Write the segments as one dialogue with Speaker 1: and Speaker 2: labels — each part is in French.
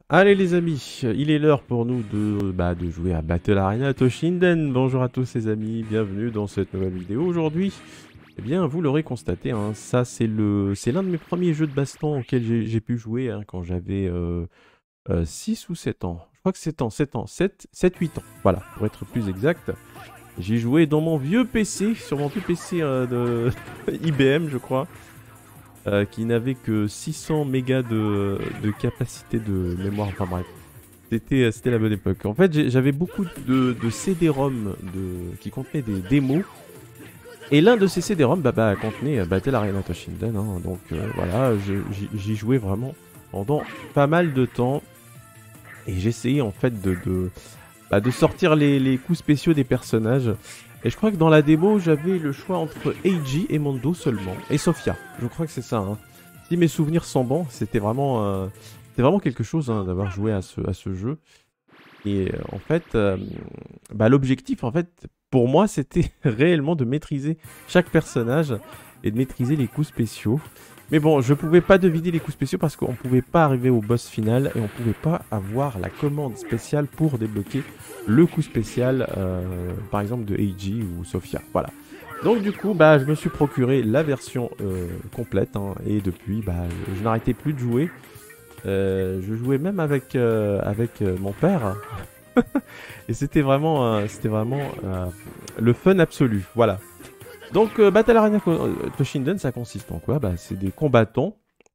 Speaker 1: Allez les amis, il est l'heure pour nous de jouer à Battle Arena Toshinden. Bonjour à tous les amis, bienvenue dans cette nouvelle vidéo. Aujourd'hui, eh bien vous l'aurez constaté, hein, ça c'est l'un de mes premiers jeux de baston auxquels j'ai pu jouer hein, quand j'avais 6 ou 7 ans. Je crois que 7 ans, 8 ans, voilà, pour être plus exact. J'ai joué dans mon vieux PC, sur mon vieux PC de IBM je crois. Qui n'avait que 600 mégas de capacité de mémoire, enfin bref. C'était la bonne époque. En fait, j'avais beaucoup de CD-ROM qui contenaient des démos. Et l'un de ces CD-ROM contenait Battle Arena Toshinden. Hein, donc voilà, j'y jouais vraiment pendant pas mal de temps. Et j'essayais en fait de sortir les coups spéciaux des personnages. Et je crois que dans la démo, j'avais le choix entre Eiji et Mondo seulement. Et Sophia. Je crois que c'est ça. Hein. Si mes souvenirs sont bons, c'était vraiment quelque chose hein, d'avoir joué à ce jeu. Et en fait, l'objectif, en fait, pour moi, c'était réellement de maîtriser chaque personnage et de maîtriser les coups spéciaux. Mais bon, je pouvais pas deviner les coups spéciaux parce qu'on pouvait pas arriver au boss final et on pouvait pas avoir la commande spéciale pour débloquer le coup spécial, par exemple de Eiji ou Sophia. Voilà. Donc du coup, je me suis procuré la version complète hein, et depuis, je n'arrêtais plus de jouer. Je jouais même avec mon père et c'était vraiment le fun absolu. Voilà. Donc Battle Arena Toshinden, ça consiste en quoi? C'est des combattants.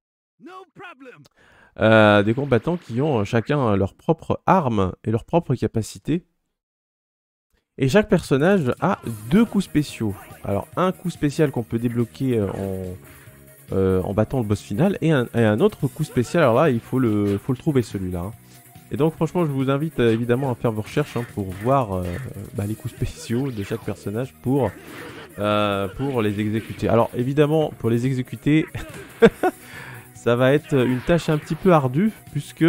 Speaker 1: Des combattants qui ont chacun leur propre arme et leur propre capacité. Et chaque personnage a deux coups spéciaux. Alors un coup spécial qu'on peut débloquer en battant le boss final et un autre coup spécial. Alors là, il faut le trouver celui-là. Hein. Et donc franchement, je vous invite évidemment à faire vos recherches hein, pour voir les coups spéciaux de chaque personnage pour les exécuter. Alors évidemment, pour les exécuter, ça va être une tâche un petit peu ardue puisque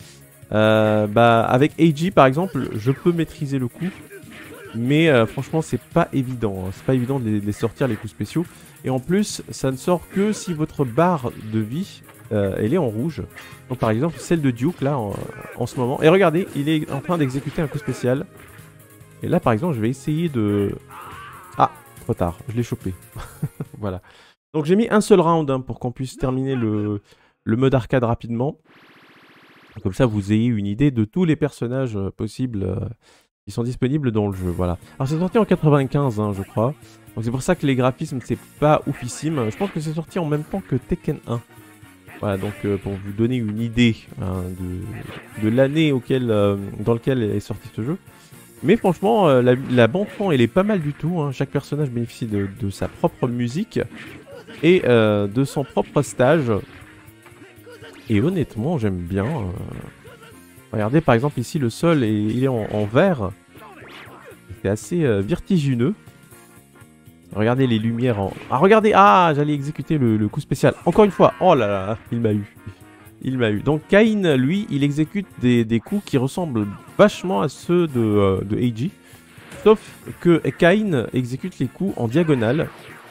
Speaker 1: avec Eiji par exemple, je peux maîtriser le coup. Mais franchement, c'est pas évident. Hein. C'est pas évident de les sortir, les coups spéciaux. Et en plus, ça ne sort que si votre barre de vie, elle est en rouge. Donc par exemple, celle de Duke, là, en ce moment. Et regardez, il est en train d'exécuter un coup spécial. Et là, par exemple, je vais essayer de... Ah, trop tard, je l'ai chopé. Voilà. Donc j'ai mis un seul round hein, pour qu'on puisse terminer le mode arcade rapidement. Comme ça, vous ayez une idée de tous les personnages possibles... Ils sont disponibles dans le jeu, voilà. Alors c'est sorti en 95, hein, je crois. Donc c'est pour ça que les graphismes, c'est pas oufissime. Je pense que c'est sorti en même temps que Tekken 1. Voilà, donc pour vous donner une idée hein, de l'année dans laquelle est sorti ce jeu. Mais franchement, la bande-son, elle est pas mal du tout. Hein. Chaque personnage bénéficie de sa propre musique et de son propre stage. Et honnêtement, j'aime bien... Regardez par exemple ici le sol il est en vert. C'est assez vertigineux. Regardez les lumières en... Ah regardez, j'allais exécuter le coup spécial. Encore une fois, oh là là, il m'a eu. Il m'a eu. Donc Cain, lui, il exécute des coups qui ressemblent vachement à ceux de Eiji. Sauf que Cain exécute les coups en diagonale.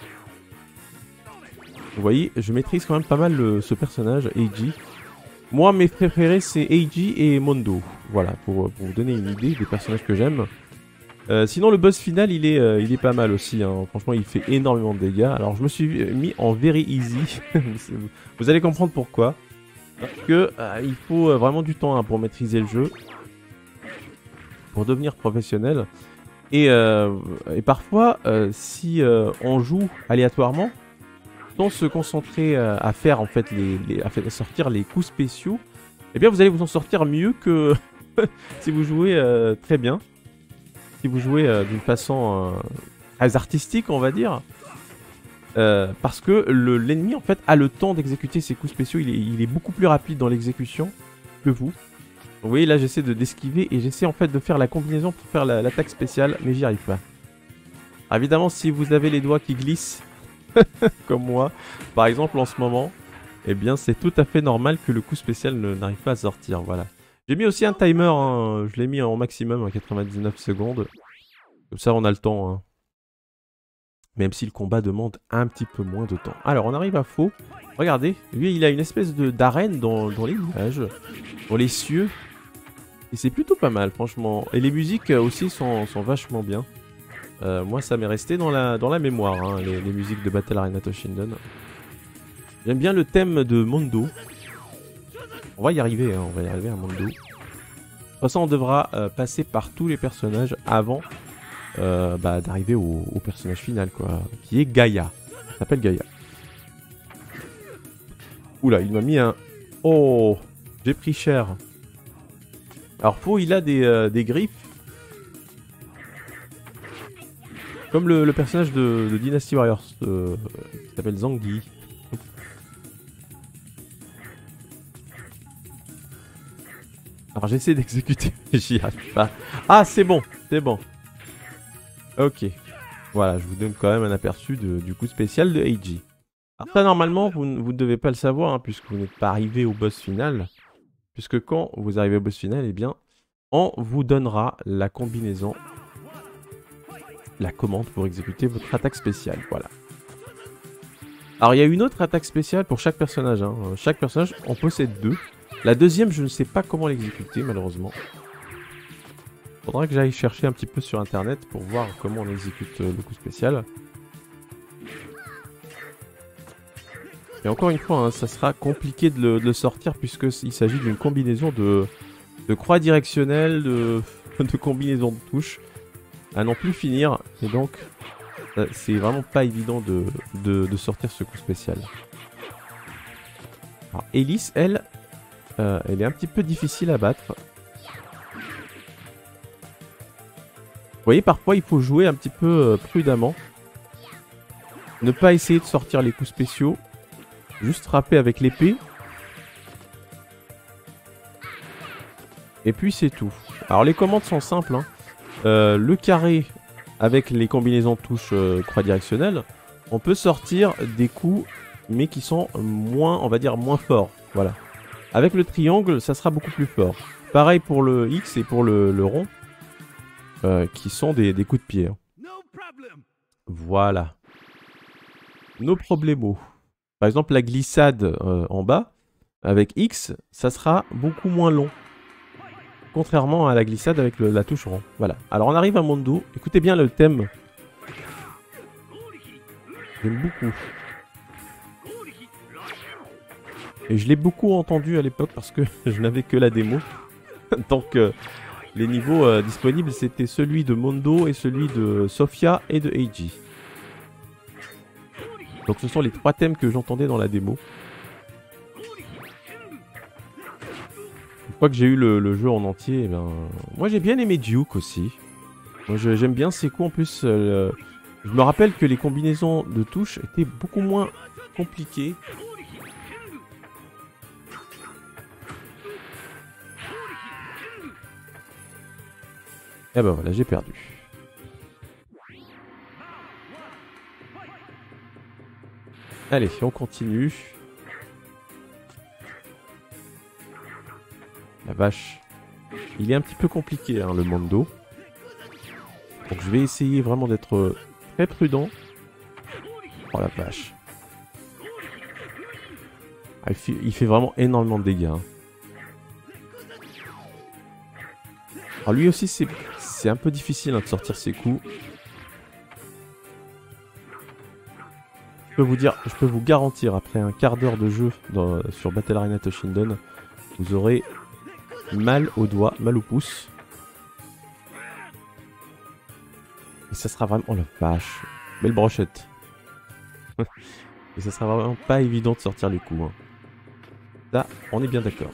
Speaker 1: Vous voyez, je maîtrise quand même pas mal ce personnage, Eiji. Moi, mes préférés, c'est Eiji et Mondo. Voilà, pour vous donner une idée des personnages que j'aime. Sinon, le boss final, il est pas mal aussi. Hein. Franchement, il fait énormément de dégâts. Alors, je me suis mis en very easy. Vous allez comprendre pourquoi. Parce que il faut vraiment du temps hein, pour maîtriser le jeu. Pour devenir professionnel. Et parfois, si on joue aléatoirement, sans se concentrer à faire en fait à sortir les coups spéciaux, eh bien vous allez vous en sortir mieux que si vous jouez très bien, si vous jouez d'une façon très artistique on va dire, parce que l'ennemi en fait a le temps d'exécuter ses coups spéciaux, il est beaucoup plus rapide dans l'exécution que vous. Vous voyez là j'essaie d'esquiver et j'essaie en fait de faire la combinaison pour faire l'attaque spéciale, mais j'y arrive pas. Alors, évidemment si vous avez les doigts qui glissent comme moi, par exemple en ce moment, eh bien c'est tout à fait normal que le coup spécial n'arrive pas à sortir, voilà. J'ai mis aussi un timer, hein, je l'ai mis en maximum à 99 secondes, comme ça on a le temps. Hein. Même si le combat demande un petit peu moins de temps. Alors, on arrive à Faux. Regardez, lui, il a une espèce d'arène dans les nuages, dans les cieux. Et c'est plutôt pas mal, franchement. Et les musiques aussi sont vachement bien. Moi, ça m'est resté dans la mémoire, hein, les musiques de Battle Arena Toshinden. J'aime bien le thème de Mondo. On va y arriver, hein, on va y arriver à Mondo. De toute façon, on devra passer par tous les personnages avant d'arriver au personnage final, quoi. Qui est Gaïa. Il s'appelle Gaïa. Oula, il m'a mis un... Oh, j'ai pris cher. Alors, Faux, il a des griffes. Comme le personnage de Dynasty Warriors, qui s'appelle Zangief. Alors j'essaie d'exécuter, mais j'y arrive pas. Ah, c'est bon, c'est bon. Ok. Voilà, je vous donne quand même un aperçu du coup spécial de Eiji. Alors ça, normalement, vous ne devez pas le savoir, hein, puisque vous n'êtes pas arrivé au boss final. Puisque quand vous arrivez au boss final, eh bien, on vous donnera la combinaison, la commande pour exécuter votre attaque spéciale. Voilà. Alors il y a une autre attaque spéciale pour chaque personnage. Hein. Chaque personnage en possède deux. La deuxième, je ne sais pas comment l'exécuter, malheureusement. Faudra que j'aille chercher un petit peu sur internet pour voir comment on exécute le coup spécial. Et encore une fois, hein, ça sera compliqué de le sortir puisqu'il s'agit d'une combinaison de croix directionnelle, de combinaison de touches à n'en plus finir. Et donc, c'est vraiment pas évident de sortir ce coup spécial. Alors, Elise, elle est un petit peu difficile à battre. Vous voyez, parfois il faut jouer un petit peu prudemment. Ne pas essayer de sortir les coups spéciaux. Juste frapper avec l'épée. Et puis c'est tout. Alors les commandes sont simples. Hein. Le carré avec les combinaisons de touches croix directionnelle. On peut sortir des coups mais qui sont moins, on va dire, moins forts. Voilà. Avec le triangle, ça sera beaucoup plus fort. Pareil pour le X et pour le rond. Qui sont des coups de pied. Hein. Voilà. No problemo. Par exemple, la glissade en bas, avec X, ça sera beaucoup moins long. Contrairement à la glissade avec la touche rond. Voilà. Alors on arrive à Mondo. Écoutez bien le thème. J'aime beaucoup. Et je l'ai beaucoup entendu à l'époque parce que je n'avais que la démo. Donc les niveaux disponibles, c'était celui de Mondo et celui de Sophia et de Eiji. Donc ce sont les trois thèmes que j'entendais dans la démo. Une fois que j'ai eu le jeu en entier, eh ben, moi j'ai bien aimé Duke aussi. Moi j'aime bien ses coups en plus. Je me rappelle que les combinaisons de touches étaient beaucoup moins compliquées. Et ben voilà, j'ai perdu. Allez, on continue. La vache. Il est un petit peu compliqué, hein, le Mondo. Donc je vais essayer vraiment d'être très prudent. Oh la vache. Ah, il fait vraiment énormément de dégâts. Hein. Alors lui aussi, c'est un peu difficile hein, de sortir ses coups. Je peux vous garantir, après un quart d'heure de jeu sur Battle Arena Toshinden, vous aurez mal aux doigts, mal aux pouces. Et ça sera vraiment... Oh la vache. Belle brochette. Et ça sera vraiment pas évident de sortir les coups. Hein. Là, on est bien d'accord.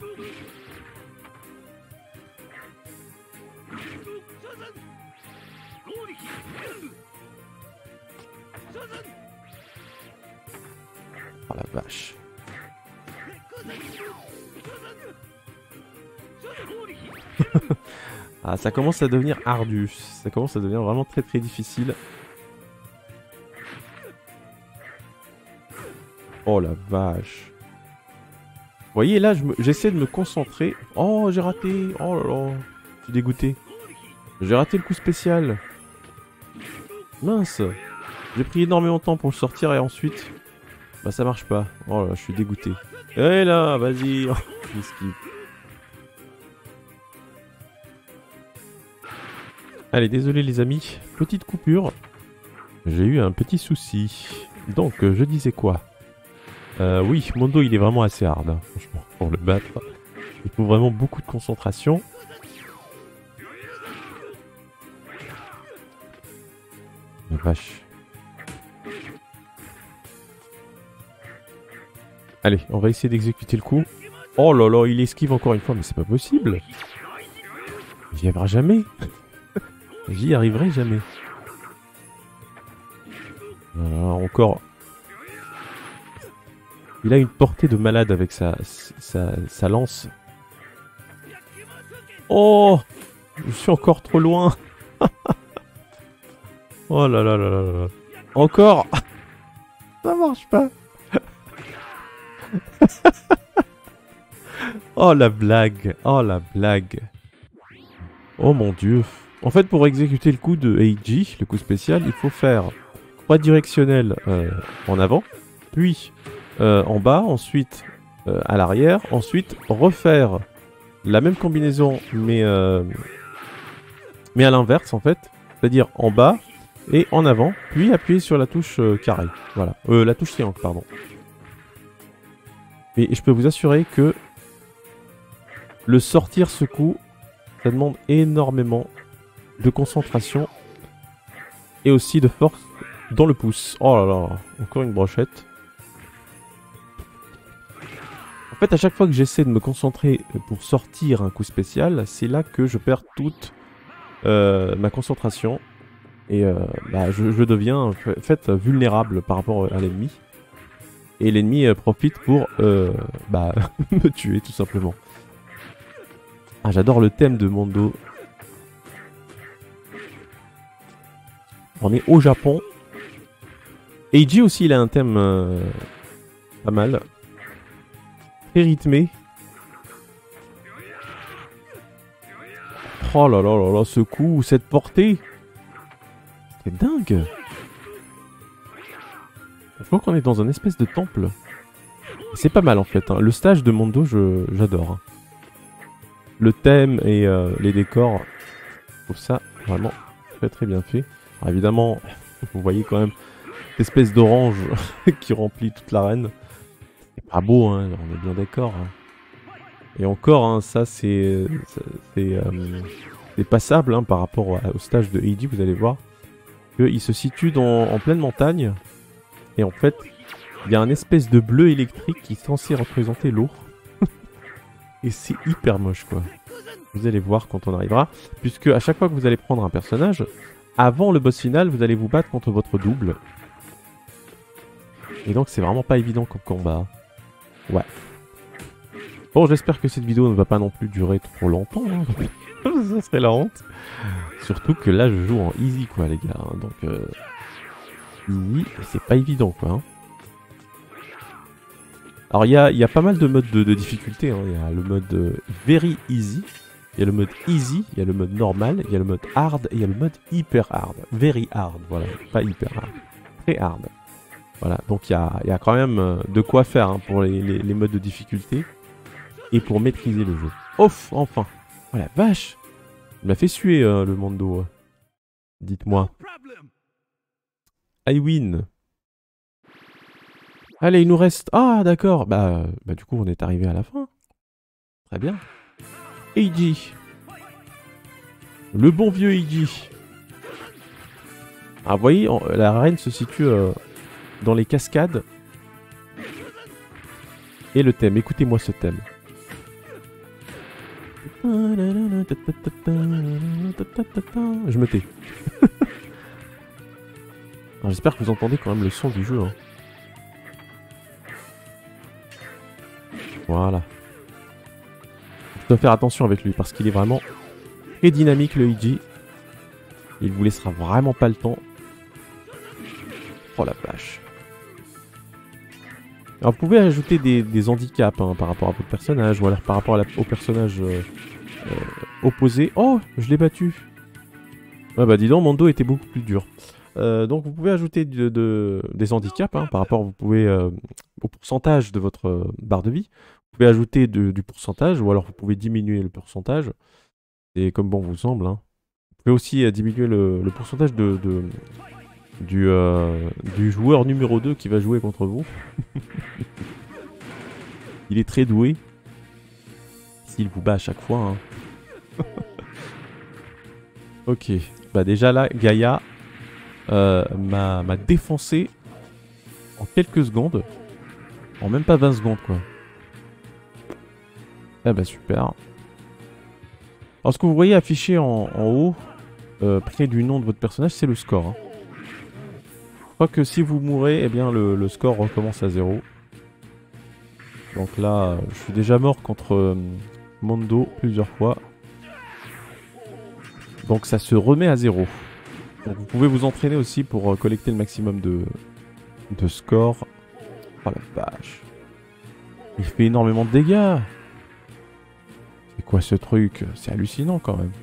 Speaker 1: Oh la vache. Ah, ça commence à devenir ardu. Ça commence à devenir vraiment très très difficile. Oh la vache. Vous voyez là, j'essaie de me concentrer. Oh, j'ai raté. Oh là là. Je suis dégoûté. J'ai raté le coup spécial. Mince. J'ai pris énormément de temps pour le sortir et ensuite... Bah ça marche pas. Oh là, je suis dégoûté. Et là, vas-y. Esquive. Allez, désolé les amis. Petite coupure. J'ai eu un petit souci. Donc, je disais quoi? Oui, Mondo il est vraiment assez hard, hein, franchement, pour le battre. Il faut vraiment beaucoup de concentration. La vache. Allez, on va essayer d'exécuter le coup. Oh là là, il esquive encore une fois, mais c'est pas possible. J'y arriverai jamais. J'y arriverai jamais. Encore. Il a une portée de malade avec sa lance. Oh, je suis encore trop loin. Oh là là là là là. Encore. Ça marche pas. Oh la blague. Oh la blague. Oh mon dieu. En fait, pour exécuter le coup de Eiji, le coup spécial, il faut faire croix directionnelle en avant, puis en bas, ensuite à l'arrière, ensuite refaire la même combinaison mais à l'inverse en fait, c'est-à-dire en bas et en avant, puis appuyer sur la touche carré, voilà, la touche triangle pardon. Et je peux vous assurer que le sortir ce coup, ça demande énormément de concentration et aussi de force dans le pouce. Oh là là, encore une brochette. En fait, à chaque fois que j'essaie de me concentrer pour sortir un coup spécial, c'est là que je perds toute ma concentration. Et bah, je deviens en fait vulnérable par rapport à l'ennemi. Et l'ennemi profite pour bah, me tuer tout simplement. Ah, j'adore le thème de Mondo. On est au Japon. Eiji aussi, il a un thème pas mal. Très rythmé. Oh là là là là, ce coup, cette portée. C'est dingue. Je crois qu'on est dans un espèce de temple. C'est pas mal en fait. Hein. Le stage de Mondo, j'adore. Hein. Le thème et les décors, je trouve ça vraiment très très bien fait. Alors, évidemment, vous voyez quand même cette espèce d'orange qui remplit toute l'arène. C'est pas beau, hein, on est bien d'accord. Hein. Et encore, hein, ça c'est passable hein, par rapport au stage de Eiji, vous allez voir. Il se situe en pleine montagne. Et en fait, il y a un espèce de bleu électrique qui est censé représenter l'eau. Et c'est hyper moche quoi. Vous allez voir quand on arrivera. Puisque à chaque fois que vous allez prendre un personnage, avant le boss final, vous allez vous battre contre votre double. Et donc c'est vraiment pas évident comme combat. Ouais. Bon, j'espère que cette vidéo ne va pas non plus durer trop longtemps. Hein. Ça serait la honte. Surtout que là je joue en easy quoi les gars. Hein. Donc easy, c'est pas évident quoi. Hein. Alors il y a pas mal de modes de difficulté. Hein. Il y a le mode very easy. Il y a le mode easy, il y a le mode normal, il y a le mode hard et il y a le mode hyper hard. Very hard, voilà, pas hyper hard. Très hard. Voilà, donc il y a quand même de quoi faire hein, pour les modes de difficulté et pour maîtriser le jeu. Ouf, enfin. Oh la vache. Il m'a fait suer le Mondo. Dites-moi. I win. Allez, il nous reste... Ah, d'accord. Bah, du coup, on est arrivé à la fin. Très bien. Eiji. Le bon vieux Eiji. Ah, vous voyez, la reine se situe dans les cascades. Et le thème. Écoutez-moi ce thème. Je me tais. J'espère que vous entendez quand même le son du jeu. Hein. Voilà. Je dois faire attention avec lui parce qu'il est vraiment très dynamique le Eiji. Il vous laissera vraiment pas le temps. Oh la vache. Alors vous pouvez ajouter des handicaps hein, par rapport à votre personnage ou alors par rapport au personnage opposé. Oh, je l'ai battu. Ah bah dis donc, Mondo était beaucoup plus dur. Donc vous pouvez ajouter des handicaps hein, par rapport, vous pouvez, au pourcentage de votre barre de vie. Vous pouvez ajouter du pourcentage ou alors vous pouvez diminuer le pourcentage. C'est comme bon vous semble. Hein. Vous pouvez aussi diminuer le pourcentage du joueur numéro 2 qui va jouer contre vous. Il est très doué. S'il vous bat à chaque fois. Hein. Ok. Bah déjà là, Gaïa m'a défoncé en quelques secondes. En même pas 20 secondes quoi. Ah bah super. Alors ce que vous voyez affiché en haut, près du nom de votre personnage, c'est le score. Hein. Je crois que si vous mourrez, eh bien le score recommence à 0. Donc là, je suis déjà mort contre Mondo plusieurs fois. Donc ça se remet à 0. Donc vous pouvez vous entraîner aussi pour collecter le maximum de score. Oh la vache. Il fait énormément de dégâts. C'est quoi ce truc? C'est hallucinant quand même.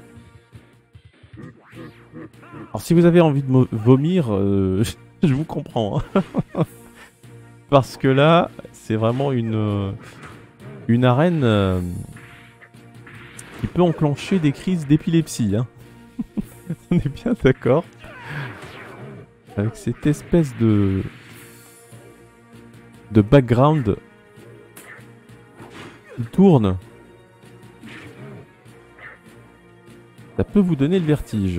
Speaker 1: Alors si vous avez envie de vomir, je vous comprends. Hein. Parce que là, c'est vraiment une arène qui peut enclencher des crises d'épilepsie. Hein. On est bien d'accord. Avec cette espèce de background qui tourne. Ça peut vous donner le vertige.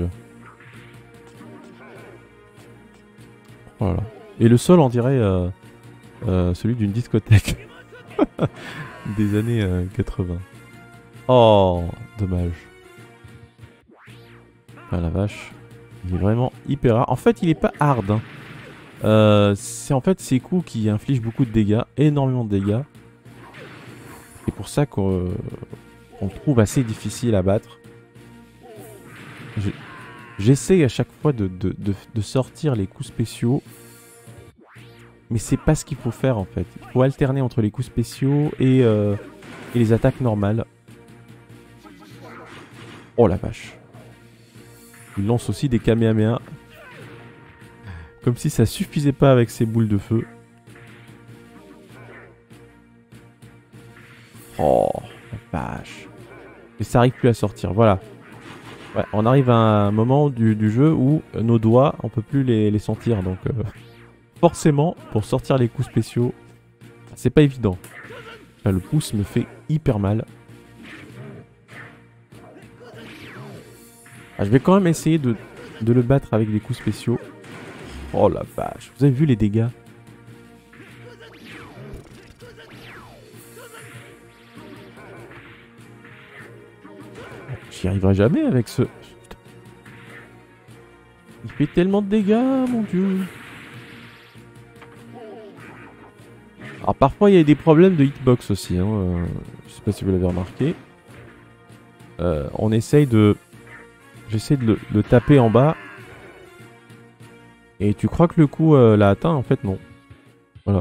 Speaker 1: Voilà. Et le sol, on dirait celui d'une discothèque. Des années 80. Oh, dommage. Ah la vache. Il est vraiment hyper rare. En fait, il est pas hard. Hein. C'est en fait ces coups qui infligent beaucoup de dégâts. Énormément de dégâts. C'est pour ça qu'on trouve assez difficile à battre. J'essaie à chaque fois de sortir les coups spéciaux. Mais c'est pas ce qu'il faut faire en fait. Il faut alterner entre les coups spéciaux et les attaques normales. Oh la vache. Il lance aussi des Kamehameha. Comme si ça suffisait pas avec ses boules de feu. Oh la vache. Et ça arrive plus à sortir, voilà. Ouais, on arrive à un moment du jeu où nos doigts, on peut plus les sentir. Donc forcément, pour sortir les coups spéciaux, c'est pas évident. Là, le pouce me fait hyper mal. Ah, je vais quand même essayer de le battre avec des coups spéciaux. Oh la vache, vous avez vu les dégâts? J'y arriverai jamais avec ce... Il fait tellement de dégâts, mon dieu. Alors parfois il y a des problèmes de hitbox aussi. Hein. Je sais pas si vous l'avez remarqué. On essaye de... J'essaie de le taper en bas. Et tu crois que le coup l'a atteint? En fait, non. Voilà.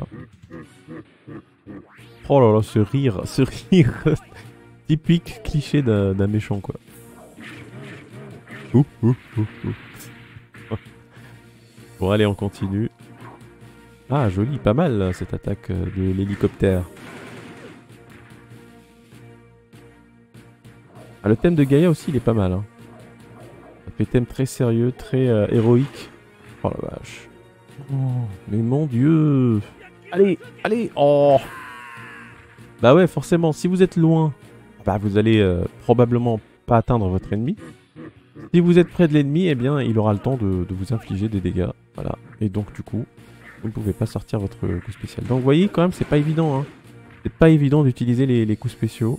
Speaker 1: Oh là là, ce rire typique cliché d'un méchant, quoi. Bon, allez, on continue. Ah, joli, pas mal, là, cette attaque de l'hélicoptère. Ah, le thème de Gaïa aussi, il est pas mal. Hein. Ça fait thème très sérieux, très héroïque. Oh la vache. Oh, mais mon dieu. Allez, allez. Oh. Bah ouais, forcément, si vous êtes loin, bah vous allez probablement pas atteindre votre ennemi. Si vous êtes près de l'ennemi, eh bien, il aura le temps de vous infliger des dégâts. Voilà. Et donc, du coup, vous ne pouvez pas sortir votre coup spécial. Donc, vous voyez, quand même, c'est pas évident. Hein. C'est pas évident d'utiliser les coups spéciaux.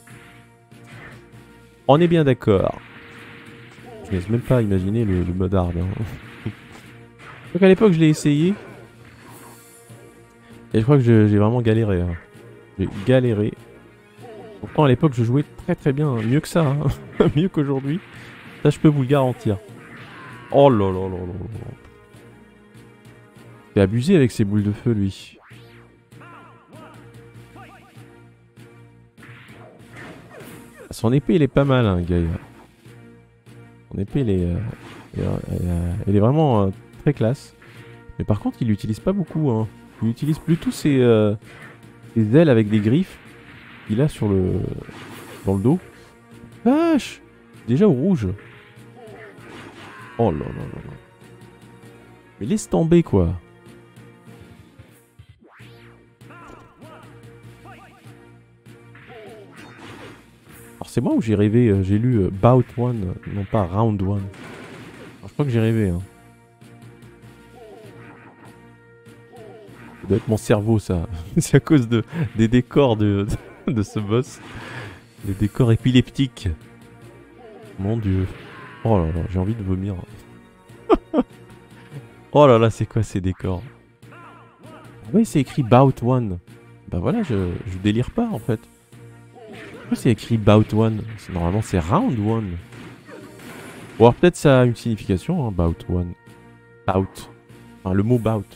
Speaker 1: On est bien d'accord. Je n'ose même pas imaginer le mode hard. Hein. Donc, à l'époque, je l'ai essayé. Et je crois que j'ai vraiment galéré. Hein. J'ai galéré. Pourtant, à l'époque, je jouais très très bien. Mieux que ça. Hein. Mieux qu'aujourd'hui. Ça, je peux vous le garantir. Oh là là là là là. C'est abusé avec ses boules de feu, lui. Son épée, il est pas mal, hein, Gaïa. Son épée, elle est vraiment très classe. Mais par contre, il l'utilise pas beaucoup. Hein. Il utilise plutôt ses ailes avec des griffes qu'il a sur dans le dos. Vache! Déjà au rouge. Oh là là là là. Mais laisse tomber quoi. Alors c'est moi où j'ai rêvé, j'ai lu Bout One, non pas Round One. Alors, je crois que j'ai rêvé. Hein. Ça doit être mon cerveau ça. C'est à cause des décors de ce boss. Les décors épileptiques. Mon dieu. Oh là là, j'ai envie de vomir. Oh là là, c'est quoi ces décors? Oui, c'est écrit Bout One. Bah voilà, je délire pas en fait. Pourquoi c'est écrit Bout One? Normalement c'est Round One. Ou alors peut-être ça a une signification, hein, Bout One. Bout. Enfin, le mot Bout.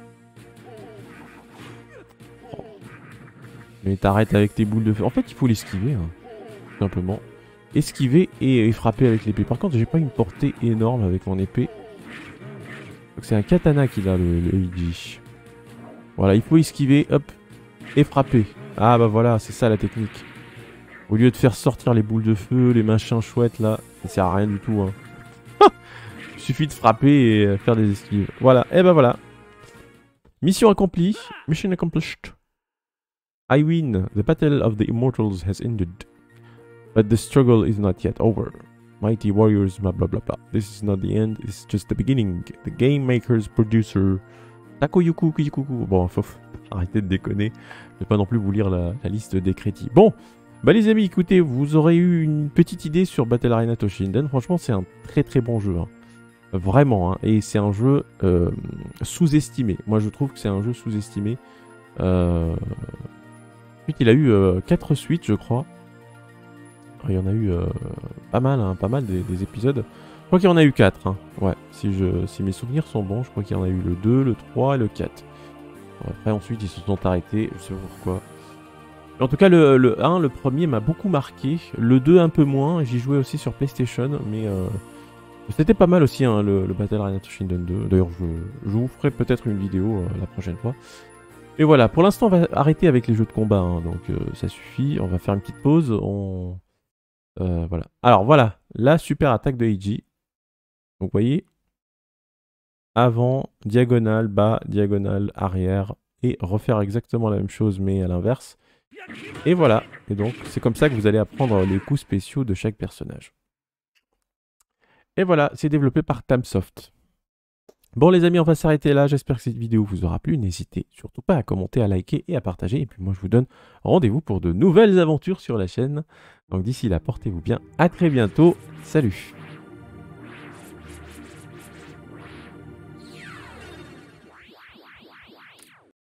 Speaker 1: Oh. Mais t'arrêtes avec tes boules de feu. En fait, il faut l'esquiver, hein, tout simplement. Esquiver et frapper avec l'épée. Par contre, j'ai pas une portée énorme avec mon épée. Donc c'est un katana qu'il a, le Eiji. Voilà, il faut esquiver, hop, et frapper. Ah bah voilà, c'est ça la technique. Au lieu de faire sortir les boules de feu, les machins chouettes là, ça sert à rien du tout. Hein. Il suffit de frapper et faire des esquives. Voilà, et bah voilà. Mission accomplie. Mission accomplished. I win. The battle of the immortals has ended. But the struggle is not yet over. Mighty warriors, blah blah blah blah. This is not the end, it's just the beginning. The game maker's producer. Takoyuku Kikuku. Bon, faut arrêter de déconner. Je vais pas non plus vous lire la liste des crédits. Bon. Bah les amis, écoutez, vous aurez eu une petite idée sur Battle Arena Toshinden. Franchement, c'est un très très bon jeu. Hein. Vraiment. Hein. Et c'est un jeu sous-estimé. Moi, je trouve que c'est un jeu sous-estimé. Ensuite, il a eu 4 suites, je crois. Il y en a eu pas mal, hein, pas mal des épisodes. Je crois qu'il y en a eu 4. Hein. Ouais, si mes souvenirs sont bons, je crois qu'il y en a eu le 2, le 3 et le 4. Après, ensuite, ils se sont arrêtés. Je sais pas pourquoi. En tout cas, le 1, le premier m'a beaucoup marqué. Le 2, un peu moins. J'y jouais aussi sur PlayStation. Mais c'était pas mal aussi, hein, le Battle Arena Toshinden 2. D'ailleurs, je vous ferai peut-être une vidéo la prochaine fois. Et voilà, pour l'instant, on va arrêter avec les jeux de combat. Hein, donc, ça suffit. On va faire une petite pause. Voilà. Alors, voilà. La super attaque de Eiji. Donc, vous voyez. Avant, diagonale, bas, diagonale, arrière. Et refaire exactement la même chose, mais à l'inverse. Et voilà, et donc c'est comme ça que vous allez apprendre les coups spéciaux de chaque personnage. Et voilà, c'est développé par Tamsoft. Bon les amis, on va s'arrêter là, j'espère que cette vidéo vous aura plu. N'hésitez surtout pas à commenter, à liker et à partager. Et puis moi je vous donne rendez-vous pour de nouvelles aventures sur la chaîne. Donc d'ici là, portez-vous bien, à très bientôt, salut!